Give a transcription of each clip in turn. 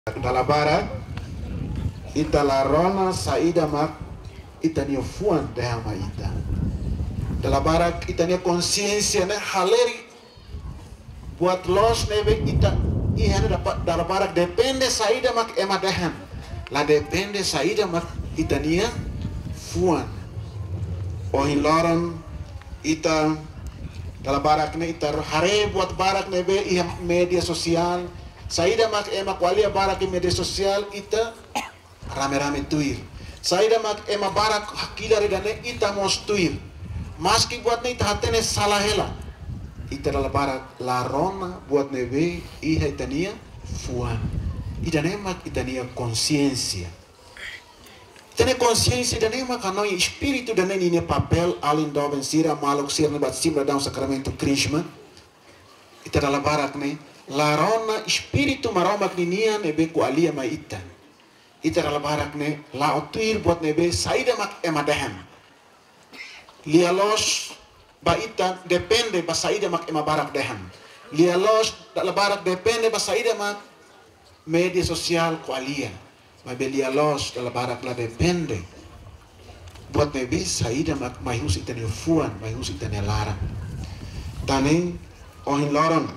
Dalla bara ita la rona saída mak ita ni fuan dehama ita. Dalla bara ita ni consciência né haleri buat los nebe ita ihana dapat dalla bara depende saída mak ema dehan. La depende saída mak ita nia fuan. Ohin loron ita dalla barak ne ita hare buat barak nebe iha media sosial. Saída mak ema kualia barak di media sosial ita rame-rame tuir. Saída mak ema barak hakila redane ita mos tuir. Maski buat ne ita hatene salah hela. Ita dala barak la rona buat nebe iha itania fuan. Ita nemak itania consciência. Itania consciência ida nemak kanoi espírito dane ini papel alin doben sira maluk sira bat simra daun sakramento krisma. Ita dala barak ne la rona espírito maromak ninian ebe ku alia ma ita. Ita dala barak ne la otuir buat nebe saída mak emadehem. Lia los ba ita depende ba saída mak ema barak dehem. Lia los dala barak depende ba saída mak media sosial ku alia. Ma be lia los dala barak la depende buat nebe saída mak mahus ita ne fuan, mahus ita ne larang. Tane ohin loron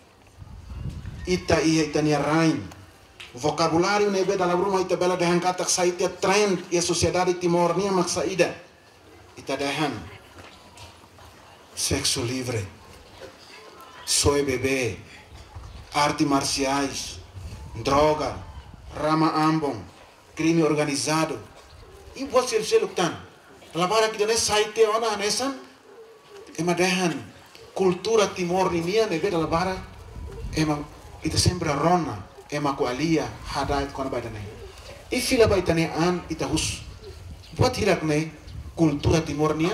ita ia itania rain vocabulário nebe dalam rumah ita bela dehan katak saitia trend ia sociedade timor nia mak saída ita dehan sexo livre soe bebê arte marciais droga rama ambon crime organizado e buat sel tan labara kita ne saitia ona anesan ema dehan kultura timor nia nebe dalam bara ema ita sempre rona ema kualia hadait kona badane ifila baitane an ita hus buat hirak ne kultura timornian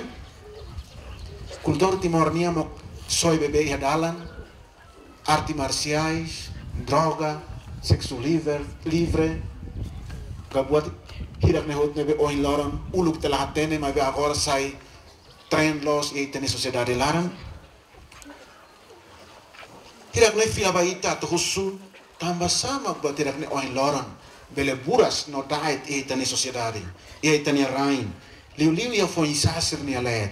mo soy bebê hadalan arte marciais droga sexo livre gabuat hirak ne hot nebe oin loran uluk telah hatene ma be agora sai trend los e tene sociedade laran. Hirak ne fila baita to husu tambah sama buat hirak ne oin loran bele buras no dait e tani sociedade e tani rain liu ia foi sasir ni alet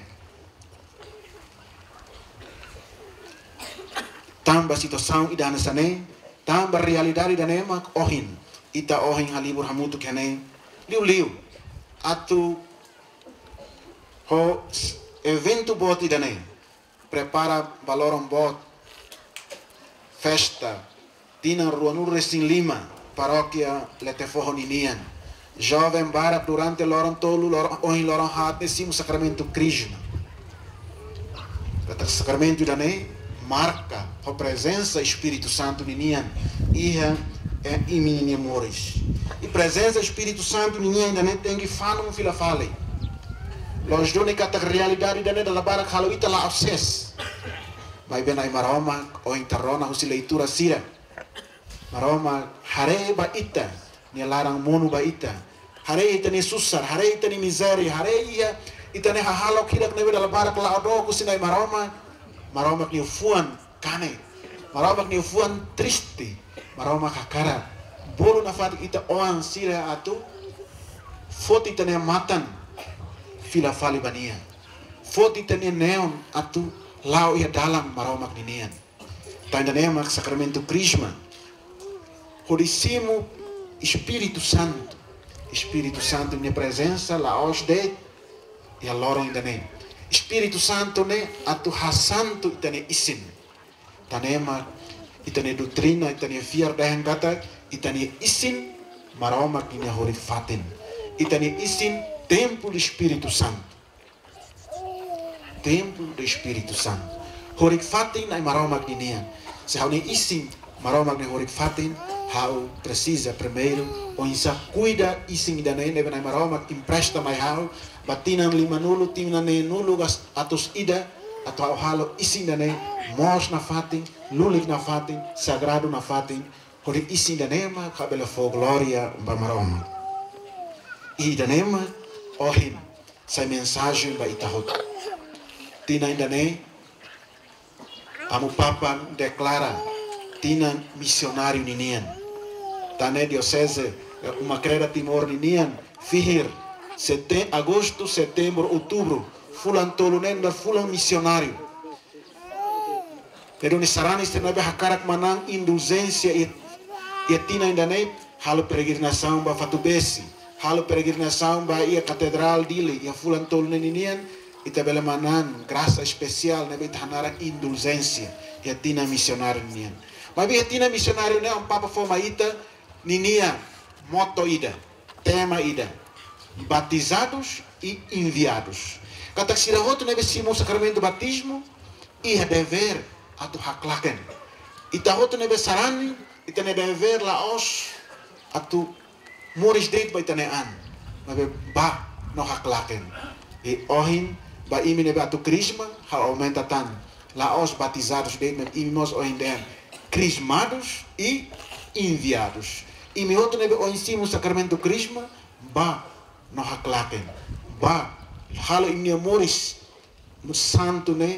tambah situação idana sane tambah realidade dane mak ohin ita ohin halibur hamutu kene liu atu ho evento bot idane prepara valoram bot festa Tina Ruanur Resin Lima, paróquia Leteforro Ninian. Jovem barak durante loron tolu oin loron hat nesimu sacramento Krishna. Kata sacramento dane marca a presença Espírito Santo Ninian. Iha é imini moris. E presença Espírito Santo Ninian ainda nem tem que falar fila fale. Los doni kata realidade dane dalam barak halu ita la obses. Mai benai maroma o interrona husi leitura sira. Maroma hare ba ita ni larang monu ba ita. Hare ita ni susar, hare ita ni mizeri, hare ita ni hahalok hidak nebe dalam barak la odo kusinai maroma ni fuan kane. Maroma ni fuan triste. Maroma kakara. Bolu nafat ita oan sira atu. Fot ita ni matan fila fali bania. Fot ita ni neon atu lau ia dalam maromak ninian. Tanda nemak sacramento Krishma. Hodisimu Espírito Santo. Espírito Santo minha presença la os de e a loro ainda nem. Espírito Santo ne atu hasanto itane isin. Tanema itane doutrina itane fiar dahan kata itane isin maromak ini horik fatin. Itane isin templo do Espírito Santo. Templo do Espírito Santo. Horik fatin na maromak ninian. Se hau ni isin maromak ni horik fatin hau precisa primeiro o insa cuida isin da ne nebe na maromak empresta mai hau batinan lima nulu timna ne nulu gas atus ida atau halo isin da ne mos na fatin lulik na fatin sagrado na fatin horik isin da ne ma kabela fo gloria ba maromak e da ne ma ohin sai mensagem ba itahot tina ainda ne amo papa declara tina missionário ninian Tane diocese uma creda Timor Ninian, Fihir, agosto, setembro, outubro, fulan tolunen dan fulan missionário. Pero ni sarani se nabe hakarak manang indulgência e tina ainda nem halo peregrinação ba Fatubesi, halo peregrinação ba ia catedral dele, ia fulan tolunen Ninian, e tabela manan graça especial nabe tanara indulgência e tina missionário Ninian. Mas a tina missionário né um papa forma ita Ninian, moto ida, tema ida. Batizados e enviados. Kata sira hotu nebe simo sacramento do batismo e é dever a tu haklaken. Ita hotu nebe sarani, ita ne dever la os a tu moris deit ba itane an. Nebe ba no haklaken. E ohin ba imi nebe a tu crisma ha aumenta tan. La os batizados deit met imos ohin den crismados e enviados. E mi hotu nebe ohin simo sacramento do crisma ba no haklaken, ba halo imnia moris no santo né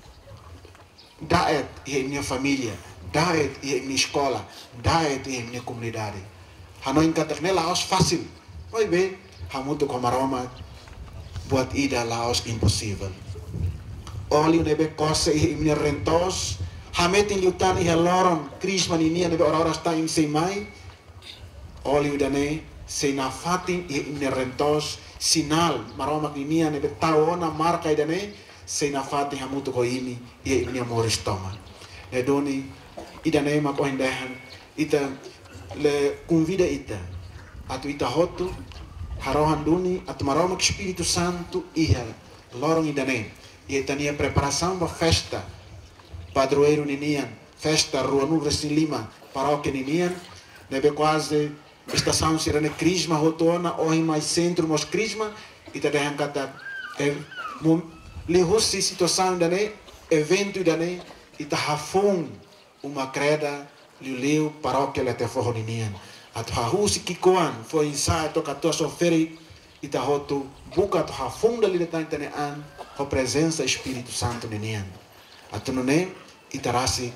daet e minha família, daet e minha escola, daet e minha comunidade. Hano encatar né laos fácil, vai ver, hamuto como aroma buat ida laos impossível. Oli nebe cosa e minha rentos, hametin liutan e loron crisma ninia nebe ora está em semai, oli udane se na fatin e inerentos sinal maroma kinia ne betaona marca idane se na fatin hamuto ko ini e ini amores toma ne doni idane ma ko indahan ita le convida ita atu ita hotu harohan duni atu maroma que Espírito Santo ia lorong idane e tania preparação para festa padroeiro ninian festa rua no Lima paróquia ninian nebe quase estação sirene crisma rotona ou em mais centro mos crisma e tá derrando kata le hosi situação dane evento dane e tá hafon uma creda leu paróquia le te forninian at hahusi kikoan foi ensaio toca to soferi e tá roto buca to hafon da lhe tá entene an a presença Espírito Santo ninian atunone e tarasi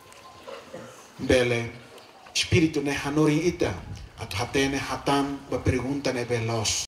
bele Espírito ne hanori ita at hatene hatam ba pergunta ne belos